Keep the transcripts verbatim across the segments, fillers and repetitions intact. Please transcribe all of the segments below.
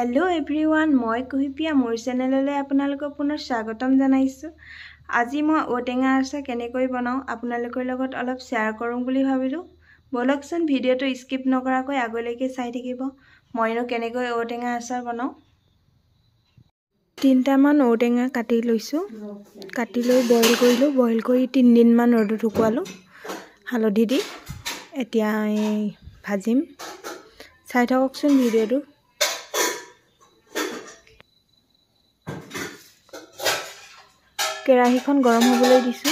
Hello everyone মই কুহিপিয়া মোৰ চেনেললৈ আপোনালোকক পুনৰ স্বাগতম জনাইছো। আজি মই ওটেঙা আচাৰ কেনেকৈ বনাও আপোনালোকৰ লগত অলপ শেয়াৰ কৰোঁ বুলি ভাবিলো। বলকচোন ভিডিওটো স্কিপ নকৰাকৈ আগলৈকে চাই থাকিব। মইনো কেনেকৈ ওটেঙা আচাৰ বনাও। তিনটা মান ওটেঙা কাটি লৈছো। কাটি লৈ বইল কৰিলো। বইল কৰি তিন দিন মান ৰ'দত শুকুৱালো হালধি দি। এতিয়া ভাজিম। চাই থাককচোন ভিডিওটো। কেৰাহীখন গৰম হ'বলৈ দিছো।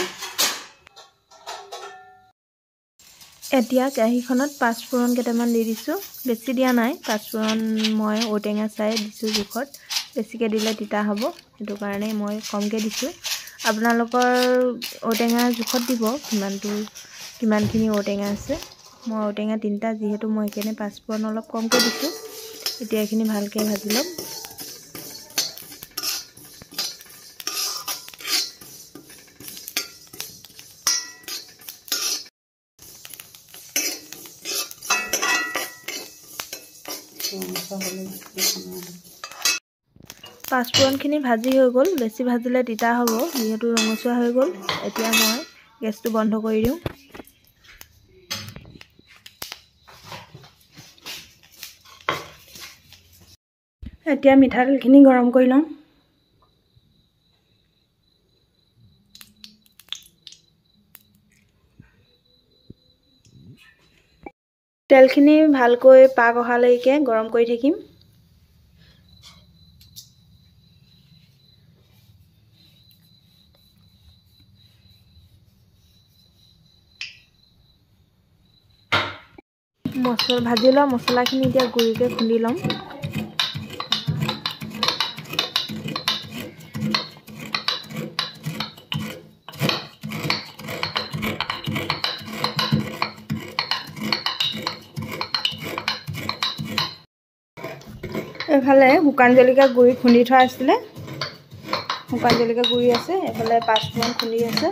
এতিয়া কেৰাহীখনত পাঁচফোৰণ কেইটামান দি দিছো। বেছি দিয়া নাই। পাঁচফোৰণ মই ওটেঙা চাই দিছো জোখত। বেছিকৈ দিলে তিতা হ'ব, সেইটো কাৰণে মই কমকৈ দিছো। আপোনালোকৰ ওটেঙা জোখত দিব কিমানটো কিমানখিনি ওটেঙা আছে। মই ওটেঙা তিনিটা যিহেতু মই কেনে পাঁচফোৰণ অলপ কমকৈ দিছো। এতিয়া এইখিনি ভালকৈ ভাজি ল'ম। পাঁচফোৰণখিনি ভাজি হৈ গ'ল। বেছি ভাজিলে তিতা হ'ব, যিহেতু ৰঙচুৱা হৈ গ'ল। এতিয়া মই গেছটো বন্ধ কৰি দিওঁ। এতিয়া মিঠাতেলখিনি গৰম কৰি লওঁ। তেলখিনি ভালকৈ পাক অহালৈকে গৰম কৰি থাকিম। মছলা ভাজি লোৱা মছলাখিনি এতিয়া গুৰিকৈ খুন্দি ল'ম। এফালে শুকান জলকীয়া গুড়ি খুন্দি থোৱা আছিলে। শুকান জলকীয়া গুড়ি আছে। এফালে পাঁচফোৰণ খুন্দি আছে।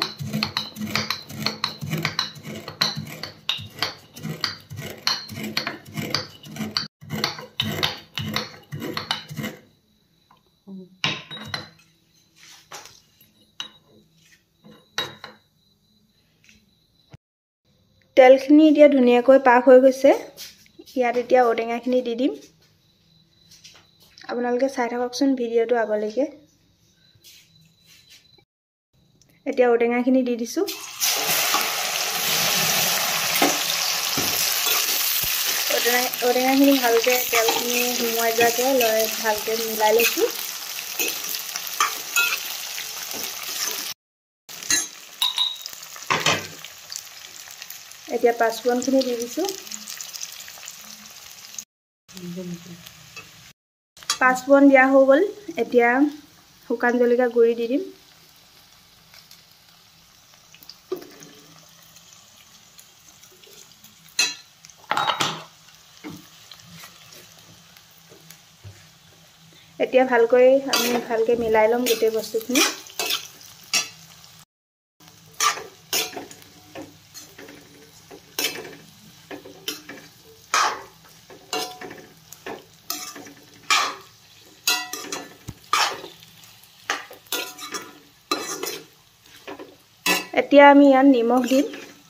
তেলখিনি এতিয়া ধুনীয়াকৈ পাক হৈ গৈছে। ইয়াত এতিয়া ওটেঙাখিনি দি দিম। আপোনালোকে চাই থাককচোন ভিডিওটো আগলৈকে। এতিয়া ওটেঙাখিনি দি দিছোঁ। ওটেঙা ওটেঙাখিনি ভালকৈ তেলখিনি সোমোৱাই যোৱাকৈ লৈ ভালকৈ মিলাই লৈছোঁ। এতিয়া পাঁচফোৰণখিনি দি দিছোঁ। পাঁচফোৰণ দিয়া হৈ গ'ল। এতিয়া শুকান জলকীয়া গুড়ি দি দিম। এতিয়া ভালকৈ আমি ভালকৈ মিলাই ল'ম গোটেই বস্তুখিনি। এতিয়া আমি ইয়াত নিমখ দিম।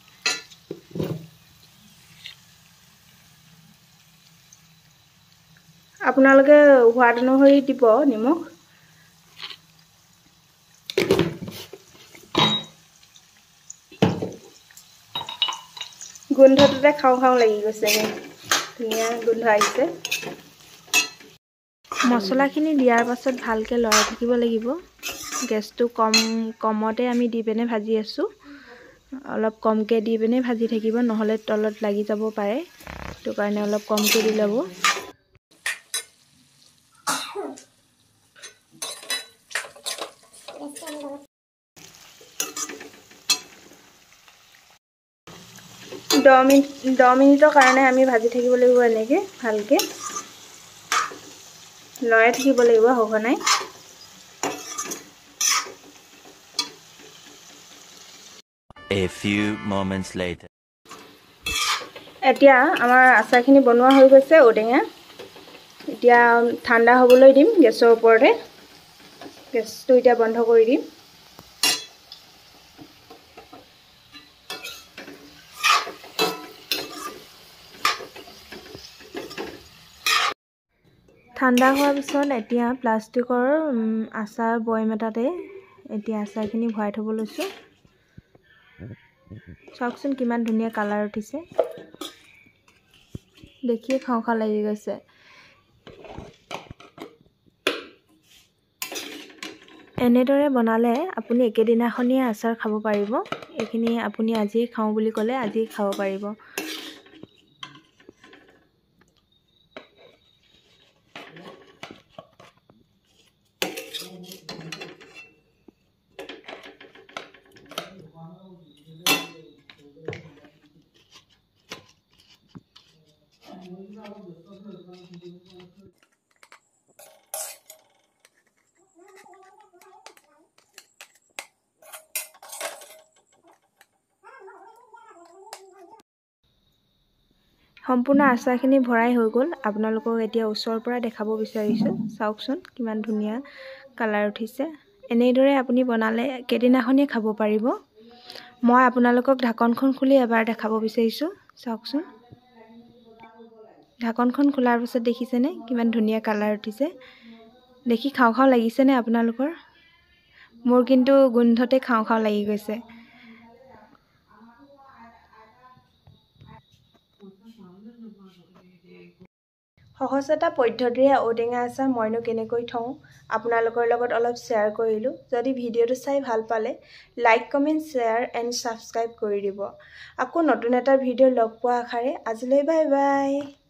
আপোনালোকে সোৱাদ অনুসৰি দিব নিমখ। গোন্ধটোতে খাওঁ খাওঁ লাগি গৈছে। ধুনীয়া গোন্ধ আহিছে। মছলাখিনি দিয়াৰ পাছত ভালকৈ লৰাই থাকিব লাগিব। গেছটো কম কমতে আমি দি পিনে ভাজি আছোঁ। অলপ কমকৈ দি পিনে ভাজি থাকিব, নহ'লে তলত লাগি যাব পাৰে। সেইটো কাৰণে অলপ কমকৈ দি ল'ব। দহ মিনিট দহ মিনিটৰ কাৰণে আমি ভাজি থাকিব লাগিব। এনেকৈ ভালকৈ লৰাই থাকিব লাগিব সঘনাই। A few moments later. এতিয়া আমাৰ আচাৰখিনি বনোৱা হৈ গৈছে ওটেঙা। এতিয়া ঠাণ্ডা হ'বলৈ দিম গেছৰ ওপৰতে। গেছটো এতিয়া বন্ধ কৰি দিম। ঠাণ্ডা হোৱাৰ পিছত এতিয়া প্লাষ্টিকৰ আচাৰ বৈয়াম এটাতে এতিয়া আচাৰখিনি ভৰাই থ'ব লৈছোঁ। চাওকচোন কিমান ধুনীয়া কালাৰ উঠিছে, দেখিয়ে খাওঁ খাওঁ লাগি গৈছে। এনেদৰে বনালে আপুনি একেদিনাখনিয়ে আচাৰ খাব পাৰিব। এইখিনি আপুনি আজিয়ে খাওঁ বুলি ক'লে আজিয়ে খাব পাৰিব। সম্পূৰ্ণ আচাৰখিনি ভৰাই হৈ গ'ল। আপোনালোকক এতিয়া ওচৰৰ পৰা দেখাব বিচাৰিছোঁ। চাওকচোন কিমান ধুনীয়া কালাৰ উঠিছে। এনেদৰে আপুনি বনালে কেইদিনাখনেই খাব পাৰিব। মই আপোনালোকক ঢাকনখন খুলি এবাৰ দেখাব বিচাৰিছোঁ। চাওকচোন, ঢাকনখন খোলাৰ পিছত দেখিছেনে কিমান ধুনীয়া কালাৰ উঠিছে। দেখি খাওঁ খাওঁ লাগিছেনে আপোনালোকৰ? মোৰ কিন্তু গোন্ধতে খাওঁ খাওঁ লাগি গৈছে। সহজ এটা পদ্ধতিৰে ঔটেঙা আচাৰ মইনো কেনেকৈ থওঁ আপোনালোকৰ লগত অলপ শ্বেয়াৰ কৰিলোঁ। যদি ভিডিঅ'টো চাই ভাল পালে like, comment, share and subscribe কৰি দিব। আকৌ নতুন এটা ভিডিঅ' লগ পোৱা আশাৰে আজিলৈ বাই বাই।